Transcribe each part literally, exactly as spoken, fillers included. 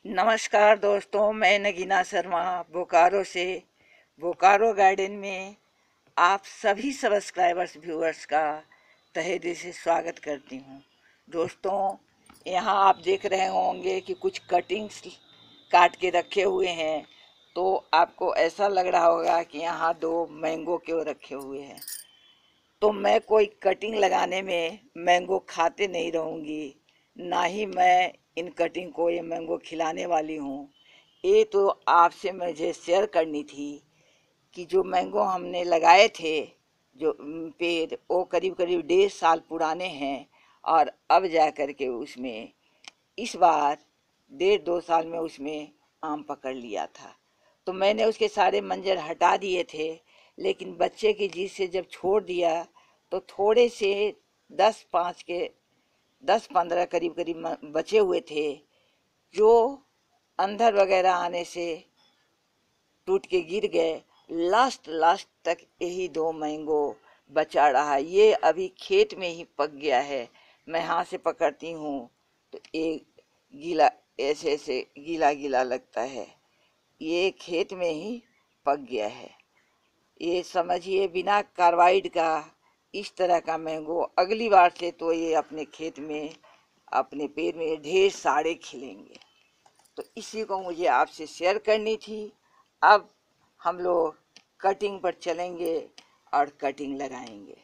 नमस्कार दोस्तों, मैं नगीना शर्मा बोकारो से बोकारो गार्डन में आप सभी सब्सक्राइबर्स व्यूअर्स का तहे दिल से स्वागत करती हूँ। दोस्तों, यहाँ आप देख रहे होंगे कि कुछ कटिंग्स काट के रखे हुए हैं, तो आपको ऐसा लग रहा होगा कि यहाँ दो मैंगो क्यों रखे हुए हैं। तो मैं कोई कटिंग लगाने में मैंगो खाते नहीं रहूँगी, ना ही मैं इन कटिंग को ये मैंगो खिलाने वाली हूँ। ये तो आपसे मुझे शेयर करनी थी कि जो मैंगो हमने लगाए थे, जो पेड़, वो करीब करीब डेढ़ साल पुराने हैं और अब जा कर के उसमें इस बार डेढ़ दो साल में उसमें आम पकड़ लिया था। तो मैंने उसके सारे मंजर हटा दिए थे, लेकिन बच्चे की जिद से जब छोड़ दिया तो थोड़े से दस पाँच के दस पंद्रह करीब करीब बचे हुए थे, जो अंधर वगैरह आने से टूट के गिर गए। लास्ट लास्ट तक यही दो मैंगो बचा रहा। ये अभी खेत में ही पक गया है। मैं हाथ से पकड़ती हूँ तो एक गीला, ऐसे ऐसे गीला गीला लगता है। ये खेत में ही पक गया है। ये समझिए बिना कार्बाइड का इस तरह का मैंगो अगली बार से तो ये अपने खेत में, अपने पेड़ में ढेर सारे खिलेंगे। तो इसी को मुझे आपसे शेयर करनी थी। अब हम लोग कटिंग पर चलेंगे और कटिंग लगाएंगे।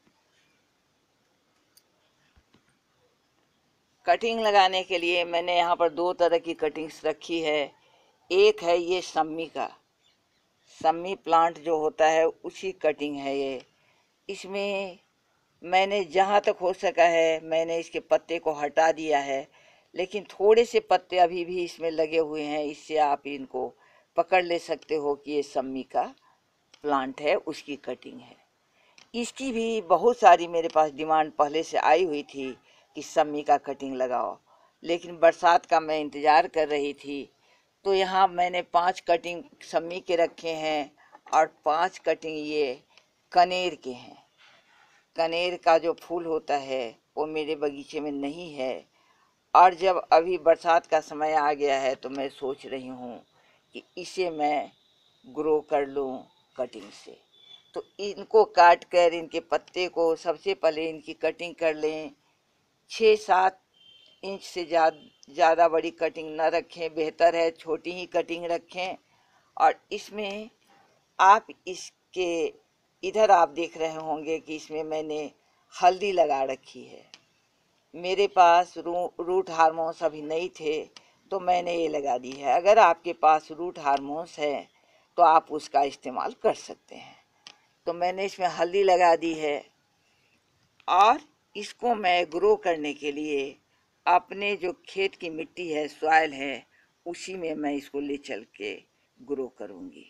कटिंग लगाने के लिए मैंने यहाँ पर दो तरह की कटिंग्स रखी है। एक है ये सम्मी का, सम्मी प्लांट जो होता है उसी कटिंग है ये। इसमें मैंने जहाँ तक हो सका है मैंने इसके पत्ते को हटा दिया है, लेकिन थोड़े से पत्ते अभी भी इसमें लगे हुए हैं। इससे आप इनको पकड़ ले सकते हो कि ये सम्मी का प्लांट है, उसकी कटिंग है। इसकी भी बहुत सारी मेरे पास डिमांड पहले से आई हुई थी कि सम्मी का कटिंग लगाओ, लेकिन बरसात का मैं इंतज़ार कर रही थी। तो यहाँ मैंने पांच कटिंग सम्मी के रखे हैं और पांच कटिंग ये कनेर के हैं। कनेर का जो फूल होता है वो मेरे बगीचे में नहीं है, और जब अभी बरसात का समय आ गया है तो मैं सोच रही हूँ कि इसे मैं ग्रो कर लूँ कटिंग से। तो इनको काट कर इनके पत्ते को सबसे पहले इनकी कटिंग कर लें। छः सात इंच से ज़्यादा बड़ी कटिंग न रखें, बेहतर है छोटी ही कटिंग रखें। और इसमें आप इसके इधर आप देख रहे होंगे कि इसमें मैंने हल्दी लगा रखी है। मेरे पास रू, रूट हार्मोन्स अभी नहीं थे तो मैंने ये लगा दी है। अगर आपके पास रूट हार्मोन्स है तो आप उसका इस्तेमाल कर सकते हैं। तो मैंने इसमें हल्दी लगा दी है और इसको मैं ग्रो करने के लिए अपने जो खेत की मिट्टी है, सॉइल है, उसी में मैं इसको ले चल के ग्रो करूँगी।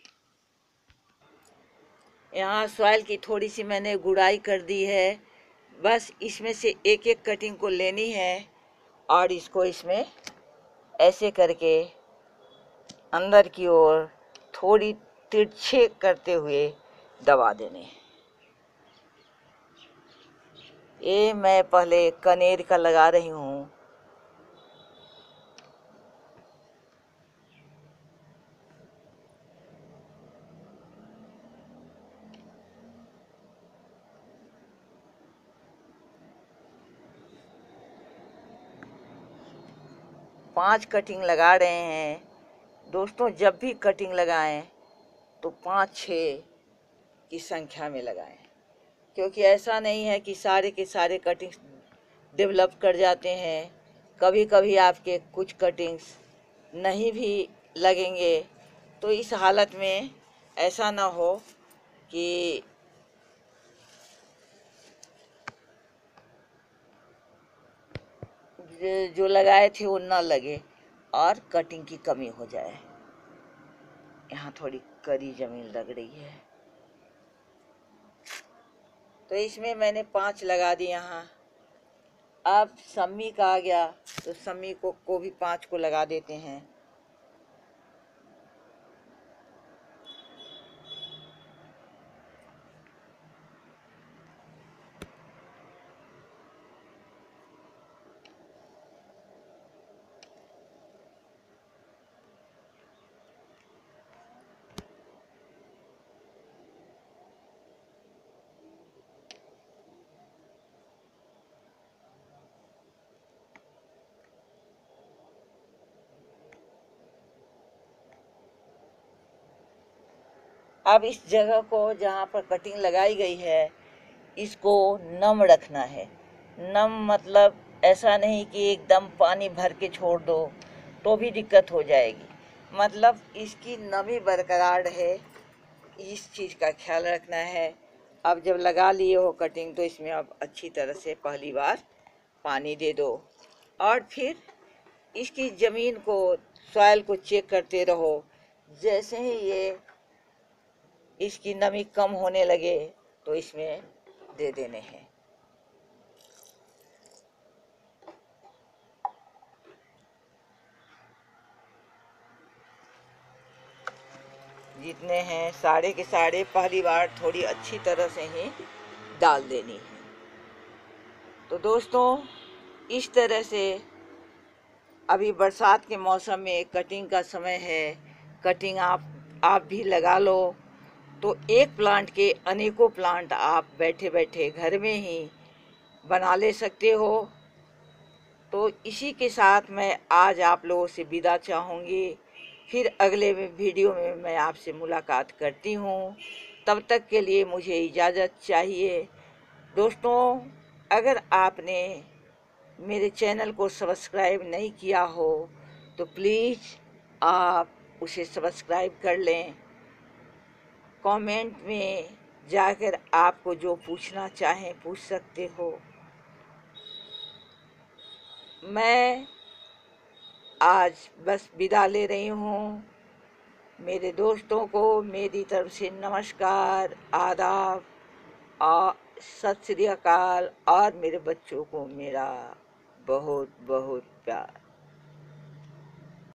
यहाँ सॉइल की थोड़ी सी मैंने गुड़ाई कर दी है। बस इसमें से एक एक कटिंग को लेनी है और इसको इसमें ऐसे करके अंदर की ओर थोड़ी तिरछे करते हुए दबा देने। ये मैं पहले कनेर का लगा रही हूँ। पांच कटिंग लगा रहे हैं। दोस्तों, जब भी कटिंग लगाएं तो पाँच छः की संख्या में लगाएं, क्योंकि ऐसा नहीं है कि सारे के सारे कटिंग्स डेवलप कर जाते हैं। कभी कभी आपके कुछ कटिंग्स नहीं भी लगेंगे। तो इस हालत में ऐसा ना हो कि जो लगाए थे वो ना लगे और कटिंग की कमी हो जाए। यहाँ थोड़ी कड़ी जमीन लग रही है तो इसमें मैंने पांच लगा दी यहाँ। अब सम्मी का आ गया तो सम्मी को को भी पांच को लगा देते हैं। अब इस जगह को जहाँ पर कटिंग लगाई गई है इसको नम रखना है। नम मतलब ऐसा नहीं कि एकदम पानी भर के छोड़ दो तो भी दिक्कत हो जाएगी, मतलब इसकी नमी बरकरार रहे, इस चीज़ का ख्याल रखना है। अब जब लगा लिए हो कटिंग तो इसमें अब अच्छी तरह से पहली बार पानी दे दो और फिर इसकी ज़मीन को, सॉइल को चेक करते रहो। जैसे ही ये इसकी नमी कम होने लगे तो इसमें दे देने हैं। जितने हैं सारे के सारे पहली बार थोड़ी अच्छी तरह से ही डाल देनी है। तो दोस्तों इस तरह से अभी बरसात के मौसम में कटिंग का समय है, कटिंग आप आप भी लगा लो तो एक प्लांट के अनेकों प्लांट आप बैठे बैठे घर में ही बना ले सकते हो। तो इसी के साथ मैं आज आप लोगों से विदा चाहूँगी, फिर अगले वीडियो में मैं आपसे मुलाकात करती हूँ। तब तक के लिए मुझे इजाज़त चाहिए। दोस्तों अगर आपने मेरे चैनल को सब्सक्राइब नहीं किया हो तो प्लीज़ आप उसे सब्सक्राइब कर लें। कमेंट में जाकर आपको जो पूछना चाहें पूछ सकते हो। मैं आज बस विदा ले रही हूँ। मेरे दोस्तों को मेरी तरफ से नमस्कार, आदाब और सत श्री अकाल, और मेरे बच्चों को मेरा बहुत बहुत प्यार।